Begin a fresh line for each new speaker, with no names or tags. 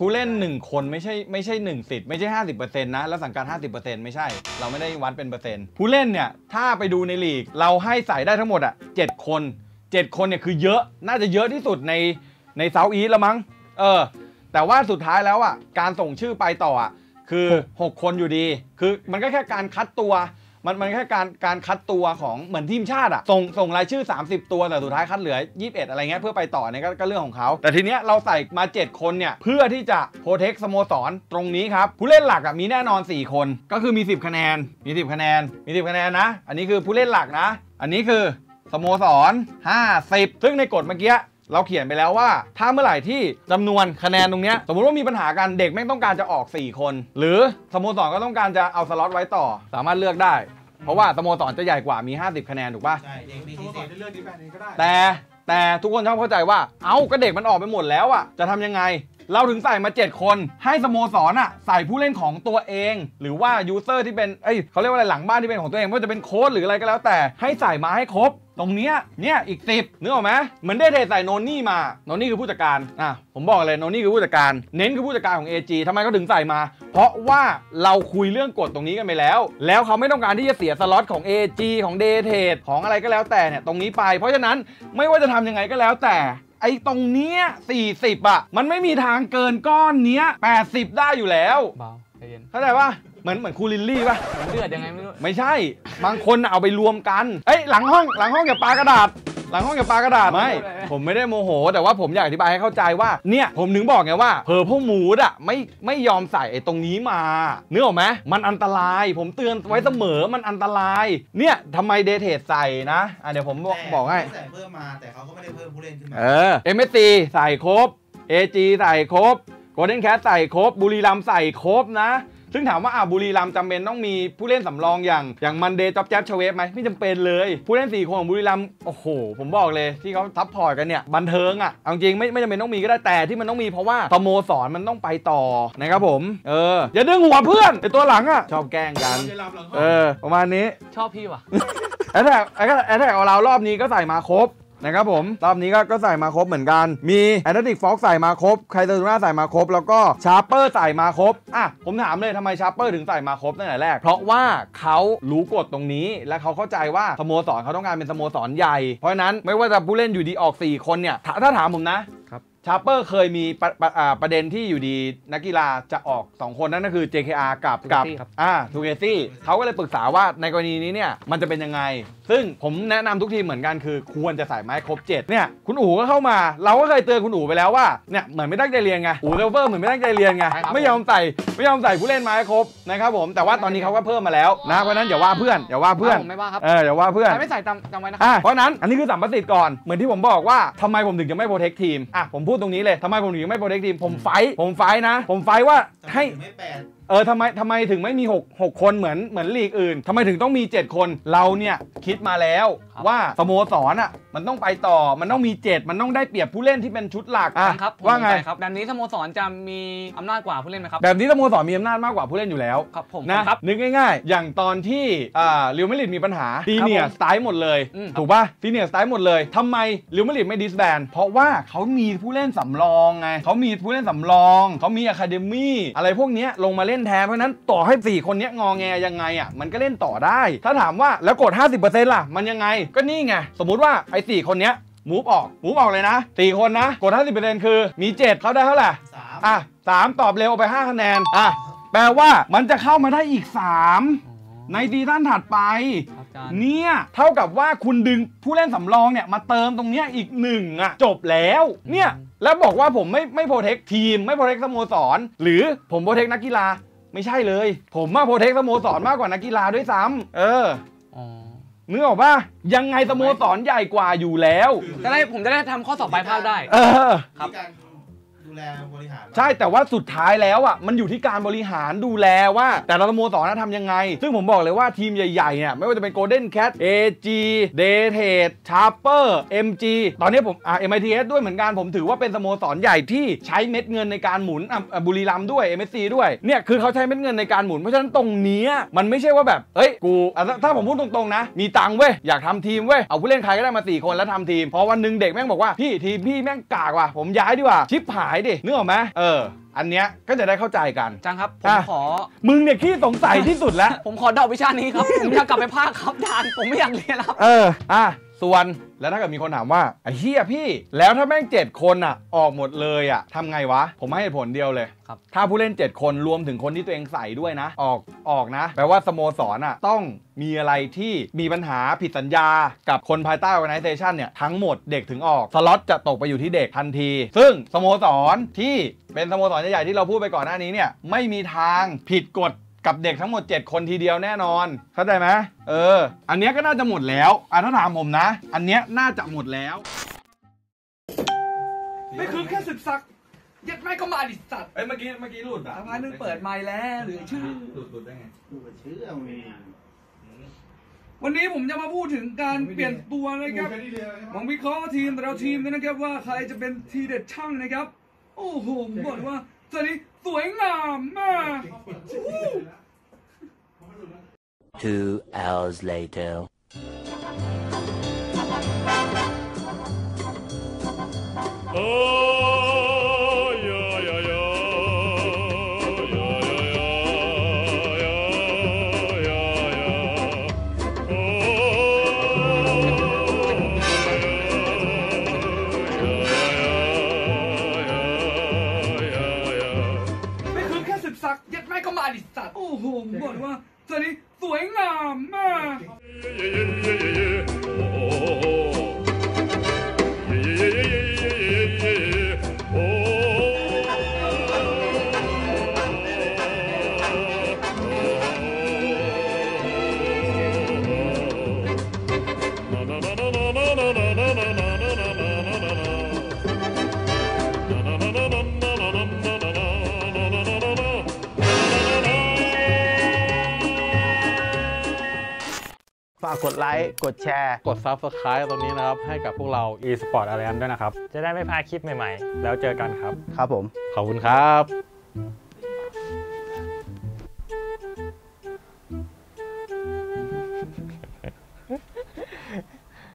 ผู้เล่น1คนไม่ใช่1สิทธิ์ไม่ใช่50%นะแล้วสังกัด50%ไม่ใช่เราไม่ได้วัดเป็นเปอร์เซ็นต์ผู้เล่นเนี่ยถ้าไปดูในลีกเราให้ใส่ได้ทั้งหมด7 คน7 คนเนี่ยคือเยอะน่าจะเยอะที่สุดในเซาท์อีสต์ละมั้งแต่ว่าสุดท้ายแล้วการส่งชื่อไปต่อคือ6 คนอยู่ดีคือมันก็แค่การคัดตัวมันแค่การคัดตัวของเหมือนทีมชาติส่งรายชื่อ30 ตัวแต่สุดท้ายคัดเหลือ21อะไรเงี้ยเพื่อไปต่อเนี่ยก็เรื่องของเขาแต่ทีเนี้ยเราใส่มา7 คนเนี่ยเพื่อที่จะโปรเทคสโมสรตรงนี้ครับผู้เล่นหลักมีแน่นอน4 คนก็คือมี10 คะแนนมี10 คะแนนมี10 คะแนนนะอันนี้คือผู้เล่นหลักนะอันนี้คือสโมสร50ซึ่งในกฎเมื่อกี้เราเขียนไปแล้วว่าถ้าเมื่อไหร่ที่จำนวนคะแนนตรงนี้สมมุติว่ามีปัญหากันเด็กไม่ต้องการจะออก4 คนหรือสโมสรก็ต้องการจะเอาสล็อตไว้ต่อสามารถเลือกได้เพราะว่าสโมสรจะใหญ่กว่ามี50 คะแนนถูกป่ะใช่เด็กมีสิทธิ์เลือกดีแบบนี้ก็ได้แต่ทุกคนชอบเข้าใจว่าก็เด็กมันออกไปหมดแล้วจะทำยังไงเราถึงใส่มา7 คนให้สโมสรใส่ผู้เล่นของตัวเองหรือว่ายูเซอร์ที่เป็นเขาเรียกว่าอะไรหลังบ้านที่เป็นของตัวเองไม่ว่าจะเป็นโค้ชหรืออะไรก็แล้วแต่ให้ใส่มาให้ครบตรงเนี้ยอีก10นึกออกไหมเหมือนได้เทใส่โนนี่มาโนนี่คือผู้จัดการผมบอกเลยโนนี่คือผู้จัดการเน้นคือผู้จัดการของ AG ทำไมเขาถึงใส่มาเพราะว่าเราคุยเรื่องกฎตรงนี้กันไปแล้วเขาไม่ต้องการที่จะเสียสล็อตของ AG ของ Day Trade ของอะไรก็แล้วแต่เนี่ยตรงนี้ไปเพราะฉะนั้นไม่ว่าจะทำยังไงก็แล้วแต่ตรงเนี้ย40มันไม่มีทางเกินก้อนเนี้ย80ได้อยู่แล้วเบาใจเย็นเข้าใจป่ะเหมือนคูลิลลี่ป่ะเลือดยังไงไม่รู้ไม่ใช่บางคนเอาไปรวมกันหลังห้องอย่าปากระดาษหลังห้องอย่าปากระดาษไม่ผมไม่ได้โมโหแต่ว่าผมอยากอธิบายให้เข้าใจว่าเนี่ยผมถึงบอกไงว่าพวกหมูไม่ยอมใส่ตรงนี้มานึกออกไหมมันอันตรายผมเตือนไว้เสมอมันอันตรายเนี่ยทำไมเดเทสใส่นะเดี๋ยวผมบอกให้
ใส่เพิ่มมาแต่เขาก็ไม่ได้เพิ่มผู้เล่นขึ้นมา
MSC ใส่ครบ AG ใส่ครบ Golden Cat ใส่ครบบุรีรัมย์ใส่ครบนะซึ่งถามว่าบุรีรัมย์จำเป็นต้องมีผู้เล่นสำรองอย่างมันเดย์จ๊อบแจ๊บชเวฟไหมไม่จำเป็นเลยผู้เล่น4 คนของบุรีรัมย์โอ้โหผมบอกเลยที่เขาซัพพอร์ตกันเนี่ยบันเทิงเอาจริงไม่จำเป็นต้องมีก็ได้แต่ที่มันต้องมีเพราะว่าสโมสรมันต้องไปต่อนะครับผมอย่าดึงหัวเพื่อนตัวหลังชอบแกล้งกันประมาณนี้
ชอบพี่ว่ะ
แอทแทกเอาเรารอบนี้ก็ใส่มาครบนะครับผมรอบนี้ก็ใส่มาครบเหมือนกันมีแอนติกฟ็อกใส่มาครบไคเซอร์ตูน่าใส่มาครบแล้วก็ชาร์เปอร์ใส่มาครบผมถามเลยทำไมชาร์เปอร์ถึงใส่มาครบตั้งแต่แรกเพราะว่าเขารู้กฎตรงนี้และเขาเข้าใจว่าสโมสรเขาต้องการเป็นสโมสรใหญ่เพราะฉะนั้นไม่ว่าจะผู้เล่นอยู่ดีออก4 คนเนี่ยถ้าถามผมนะชาร์เปอร์เคยมีประเด็นที่อยู่ดีนักกีฬาจะออก2 คนนั่นก็คือ JKR กับทูเกซี่เขาก็เลยปรึกษาว่าในกรณีนี้เนี่ยมันจะเป็นยังไงซึ่งผมแนะนำทุกทีมเหมือนกันคือควรจะใส่ไม้ครบ7เนี่ยคุณอู๋ก็เข้ามาเราก็เคยเตือนคุณอู๋ไปแล้วว่าเนี่ยเหมือนไม่ตั้งใจเรียนไงอู๋เซลเฟอร์เหมือนไม่ตั้งใจเรียนไงไม่ยอมใส่ผู้เล่นไม้ครบนะครับผมแต่ว่าตอนนี้เขาก็เพิ่มมาแล้วนะเพราะนั้นอย่าว่าเพื่อน
ไม่ว่าครับ
อย่าว่าเพื่อน
ไม่ใส่จำไว้นะครับ
เพราะนั้นอันนี้คือสัมประสิทธิ์ก่อนเหมือนที่ผมบอกว่าทำไมผมถึงจะไม่โปรเทคทีมผมพูดตรงนี้เลยทำไมผมถึงไม่โปรเทคทีมผมไฟนะผมไฟว่าให้ทำไมถึงไม่มี6 คนเหมือนลีกอื่นทำไมถึงต้องมี7 คนเราเนี่ยคิดมาแล้วว่าสโมสรมันต้องไปต่อมันต้องมี7มันต้องได้เปรียบผู้เล่นที่เป็นชุดหลัก
ครับว่าไงครับแบบนี้สโมสรจะมีอำนาจกว่าผู้เล่นไหมครับ
แบบนี้สโมสรมีอำนาจมากกว่าผู้เล่นอยู่แล้ว
ครับผม
นะนึกง่ายๆอย่างตอนที่เรอัลมาดริดมีปัญหาซีเนียร์สไตล์หมดเลยถูกป่ะซีเนียร์สไตล์หมดเลยทำไมเรอัลมาดริดไม่ดิสแบนเพราะว่าเขามีผู้เล่นสำรองไงเขามีผู้เล่นสำรองเขามีอะคาเดมี่อะไรพวกนี้ลงมาเล่นแทนเพราะนั้นต่อให้4 คนนี้งอแงยังไงมันก็เล่นต่อได้ถ้าถามว่าแล้วกด 50% ล่ะมันยังไงก็นี่ไงสมมุติว่า4 คนนี้มูฟออกเลยนะ4 คนนะกด 50% คือมี7เขาได้เท่าไหร่3ตอบเร็วไป5 คะแนนแปลว่ามันจะเข้ามาได้อีก3ในซีซั่นถัดไปเนี่ยเท่ากับว่าคุณดึงผู้เล่นสำรองเนี่ยมาเติมตรงเนี้ยอีก1จบแล้วเนี่ยแล้วบอกว่าผมไม่โปรเทคทีมไม่โปรเทคสโมสรหรือผมโปรเทคนักกีฬาไม่ใช่เลยผมโปรเทคสโมสรมากกว่านักกีฬาด้วยซ้ำนึกออกป่ะยังไงสโมสรใหญ่กว่าอยู่แล้ว
ผมจะได้ทำข้อสอบปลายภาคได้
ครับ
ดูแลบริหาร
ใช่แต่ว่าสุดท้ายแล้วมันอยู่ที่การบริหารดูแลว่าแต่ละสโมสรทำยังไงซึ่งผมบอกเลยว่าทีมใหญ่ๆเนี่ยไม่ว่าจะเป็น Golden Cat AG Day Trade Sharper MG ตอนนี้ผม MITS ด้วยเหมือนกันผมถือว่าเป็นสโมสรใหญ่ที่ใช้เม็ดเงินในการหมุนบุรีรัมย์ด้วย MSC ด้วยเนี่ยคือเขาใช้เม็ดเงินในการหมุนเพราะฉะนั้นตรงนี้มันไม่ใช่ว่าแบบกูถ้าผมพูดตรงๆนะมีตังค์เว้ยอยากทำทีมเว้ยเอาผู้เล่นใครก็ได้มา4 คนแล้วทำทีมพอวันนึงเด็กแม่งบอกว่าพี่ทีมพี่แม่งกากว่ะผมย้ายดีกว่าชิปหายดินึกออกไหมอันเนี้ยก็จะได้เข้าใจกัน
อาจารย์ครับผม
อ่ะ
ขอ
มึงเนี่ยขี้สงสัยที่สุดแล้ว
ผมขอดรอปวิชานี้ครับ ผมอยากกลับไปภาคครับอาจารย์ผมไม่อยากเรียนแล้วครับ
ส่วนแล้วถ้าเกิดมีคนถามว่าไอ้เฮียพี่แล้วถ้าแม่ง7 คนอ่ะออกหมดเลยอ่ะทำไงวะผมให้เหตุผลเดียวเลย
ครับ
ถ้าผู้เล่น7 คนรวมถึงคนที่ตัวเองใส่ด้วยนะออกนะแปลว่าสโมสรอ่ะต้องมีอะไรที่มีปัญหาผิดสัญญากับคนภายใต้ organization เนี่ยทั้งหมดเด็กถึงออกสล็อตจะตกไปอยู่ที่เด็กทันที ซึ่งสโมสรที่เป็นสโมสรใหญ่ๆที่เราพูดไปก่อนหน้านี้เนี่ยไม่มีทางผิดกฎกับเด็กทั้งหมด7 คนทีเดียวแน่นอนเข้าใจไหมอันเนี้ยก็น่าจะหมดแล้วถ้าถามผมนะอันเนี้ยน่าจะหมดแล้ว
ไม่คือแค่ศึกษายัดไม่ก็มาดิสัตว์
เมื่อกี้หลุดอ่ะ
ทำไมมึงเปิดไมค์แล้วหรือชื่อ
หลุดได้ไง
ดูชื่อเอาเอง
วันนี้ผมจะมาพูดถึงการเปลี่ยนตัวนะครับผมวิเคราะห์ทีมแต่ละทีมกันนะครับว่าใครจะเป็นทีเด็ดช่างนะครับโอ้โหผมบอกเลยว่าตอนนี้สวยงามมาก
2 hours later.
ไม่คือแค่ศึกษายัดไม่ก็มาดิสัตว์โอ้โหผมบอกเลยว่าตอนนี้สวยงามมาก
ฝากกดไลค์ กดแชร์ กด Subscribe ตรงนี้นะครับ ให้กับพวกเรา eSport Alliance ด้วยนะครับ จะได้ไม่พลาดคลิปใหม่ๆ แล้วเจอกันครับ
ครับผม
ขอบคุณครับ